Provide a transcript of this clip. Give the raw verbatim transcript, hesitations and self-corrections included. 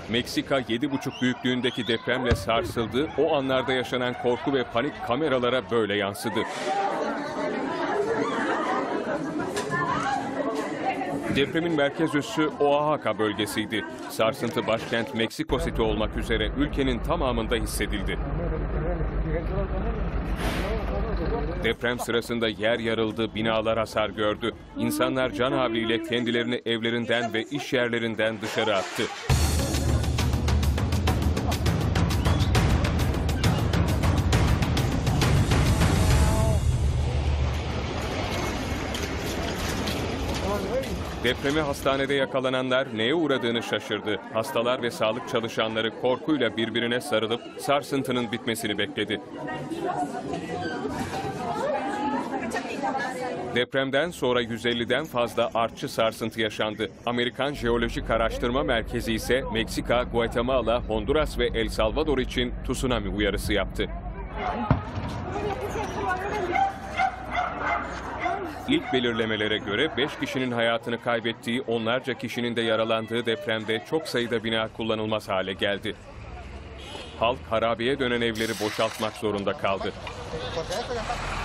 Meksika yedi buçuk büyüklüğündeki depremle sarsıldı. O anlarda yaşanan korku ve panik kameralara böyle yansıdı. Depremin merkez üssü Oaxaca bölgesiydi. Sarsıntı başkent Meksiko City olmak üzere ülkenin tamamında hissedildi. Deprem sırasında yer yarıldı, binalar hasar gördü. İnsanlar can havliyle kendilerini evlerinden ve iş yerlerinden dışarı attı. Depreme hastanede yakalananlar neye uğradığını şaşırdı. Hastalar ve sağlık çalışanları korkuyla birbirine sarılıp sarsıntının bitmesini bekledi. Depremden sonra yüz elliden fazla artçı sarsıntı yaşandı. Amerikan Jeolojik Araştırma Merkezi ise Meksika, Guatemala, Honduras ve El Salvador için tsunami uyarısı yaptı. İlk belirlemelere göre beş kişinin hayatını kaybettiği, onlarca kişinin de yaralandığı depremde çok sayıda bina kullanılmaz hale geldi. Halk harabeye dönen evleri boşaltmak zorunda kaldı.